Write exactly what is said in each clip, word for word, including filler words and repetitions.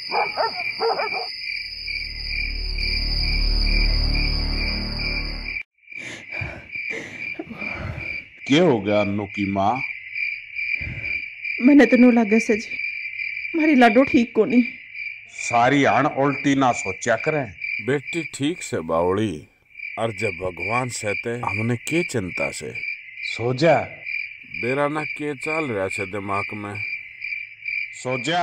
क्या हो गया अन्नू की माँ? मैंने तेन लगे से जी मारी लाडो ठीक को नहीं। सारी आण उल्टी ना सोचा करें। बेटी ठीक से बावड़ी, और जब भगवान सहते हमने के चिंता से। सो जा। बेरा ना के चल रहा है दिमाग में। सो जा।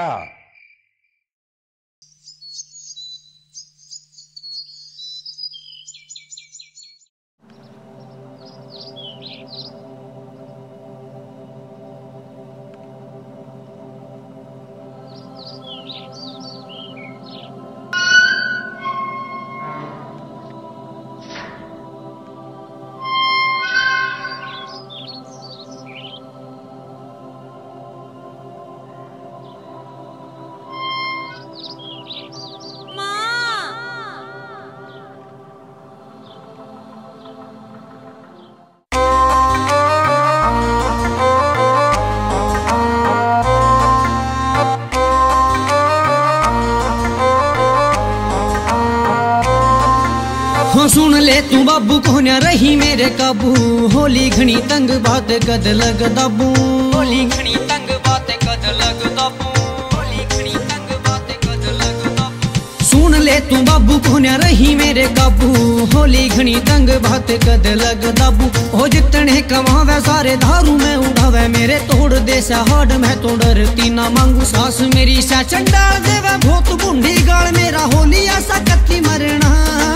सुन ले तू बाबू कोन्या रही मेरे काबू, होली घनी तंग बात कद लग दाबू। होली घनी तंग बात कद लग दाबू। होली घनी तंग बात कद लग दाबू। सुन ले तू बाबू कोन्या रही मेरे काबू, होली घनी तंग बात कद लग दाबू। हो जितने कमावे सारे धारू में उड़ावे, मेरे तोड़ दे सा हाड मैं तो डरती ना मांगू। सास मेरी सा चंडाल देवे बहुत बूढ़ी गाल, मेरा होली ऐसा कत्ती मरना।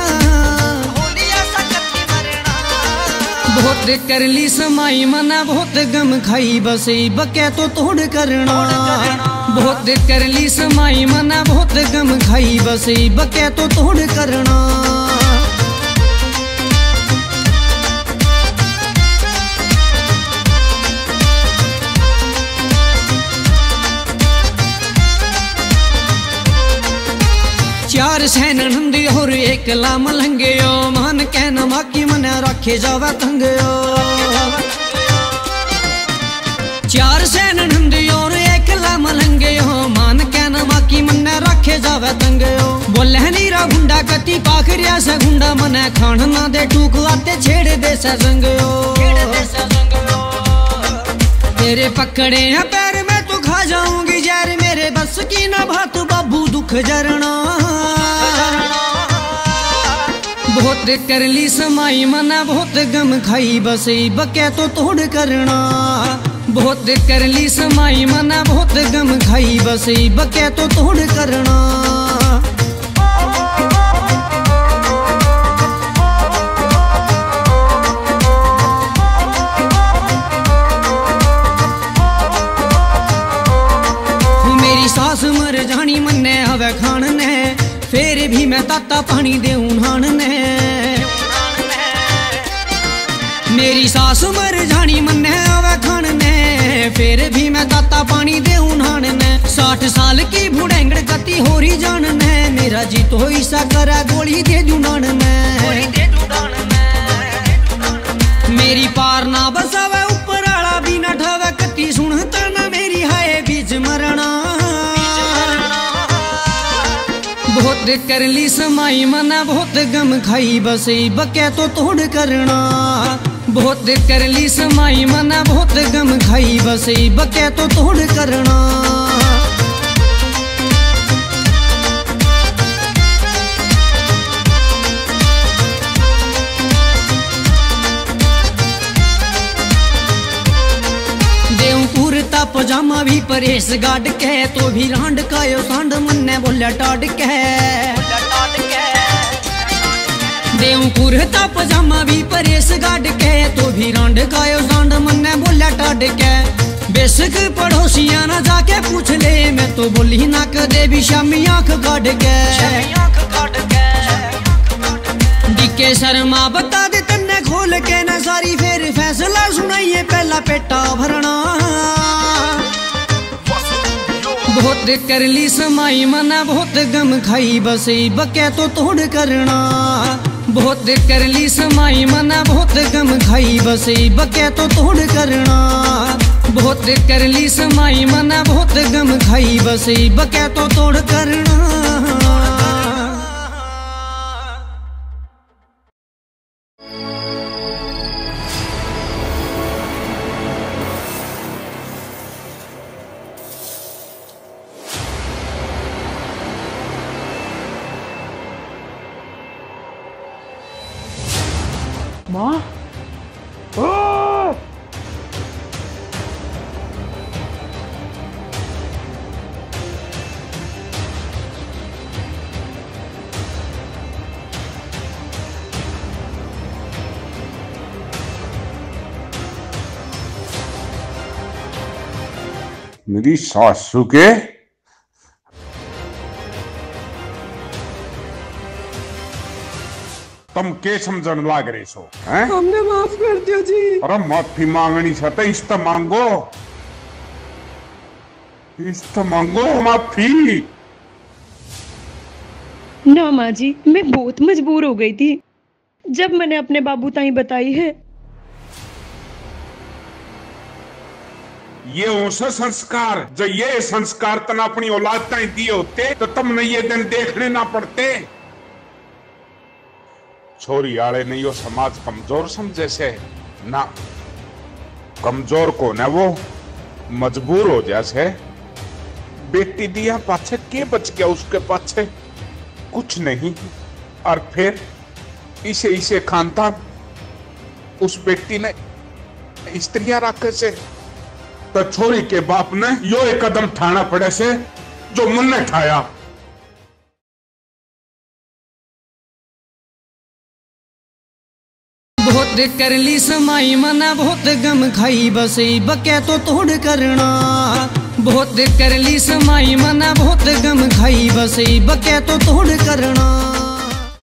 बहुत कर ली समाई मना बहुत गम खाई, बसे बके तो तोड़ करना। बहुत कर ली समाई मना बहुत गम खाई, बसे बके तो तोड़ करना। चार सैन नंदी और एक लाम लंगे, मान कहना माकी मन रखे जावा तंगे। चार सैन नंदी और एक लाम लंगे, मान कहना माकी मन रखे जावा तंगे। बोले नीरा गुंडा कति पाखरिया से गुंडा, मन खान ना दे टूक आते छेड़ दे से संग। तेरे पकड़े हैं पैर में तो खा जाऊंगी जहर, मेरे बस की ना बात बाबू दुख जरना। बहुत कर ली समाई मना बहुत गम खाई, बसे बके तो तोड़ करना। बहुत कर ली समाई मना बहुत गम खाई, बसे बके तो तोड़ करना। सास मर जानी मन्ने हवे खान ने, फिर भी मैं ताता पानी दे उन्हान ने। मेरी सास मर जानी मन्ने हवे खान ने, फिर भी मैं ताता पानी दे उन्हान ने। साठ साल की बुढ़ेंगड़ कती होरी जान ने, मेरा जी तो ऐसा करा गोली दे जुनान में। मेरी पार ना बसावे ऊपर आला भी ना ठावे, कती सुनता ना मेरी हाय बीच मरना। बहुत कर ली समाई मना बहुत गम खाई, बसे बके तो तोड़ करना। बहुत कर ली समाई मना बहुत गम खाई, बसे बके तो तोड़ करना। कुर्ता पजामा भी परेश गाड़ के, तो भी रांड का यो सांड मन्ने बोलिया टाड़ के। देऊ कुर्ता पजामा भी परेश गाड़ के, तो भी रांड का यो सांड मन्ने बोलिया टाड़ के। बेशक पड़ोसिया ना जाके पूछ ले, मैं तो बोली ना कदे भी शामी आंख काट के। डीके शर्मा बता दे तन्ने खोल के ना सारी, फिर फैसला सुनाइए पहला पेटा भरना। बहुत कर ली समाई मना बहुत गम खाई, बसे बके तो तोड़ करना। बहुत कर ली समाई मना बहुत गम खाई, बसे बके तो तोड़ करना। बहुत बहुत कर ली समाई मना बहुत गम खाई बस बकै तो तोड़ करना। माँ मेरी सासू के तुम के समझन लाग रहे सो हैं? हमने माफ कर दिया जी। अरे माफी मांगनी चाहते इस मांगो, इस मांगो माफी। ना माँ जी, मैं बहुत मजबूर हो गई थी जब मैंने अपने बाबू ताई बताई है। ये होसा संस्कार, जो ये संस्कार तना अपनी औलाद ताई दिए होते तो तुमने ये दिन देखने ना पड़ते। छोरी आले नहीं हो समाज कमजोर समझे से ना, कमजोर को ना वो मजबूर हो जैसे। बेटी दिया पाछे के बच गया, उसके पाछे कुछ नहीं। और फिर इसे इसे खानदान उस बेटी ने स्त्रियां रखे से तो छोरी के बाप ने यो एक कदम ठाना पड़े से जो मन ने ठाया। बहुत कर ली समाई मना बहुत गम खाई बस बकै तो तोड़ करना। बहुत कर ली समाई मना बहुत गम खाई बस बकै तो तोड़ करना।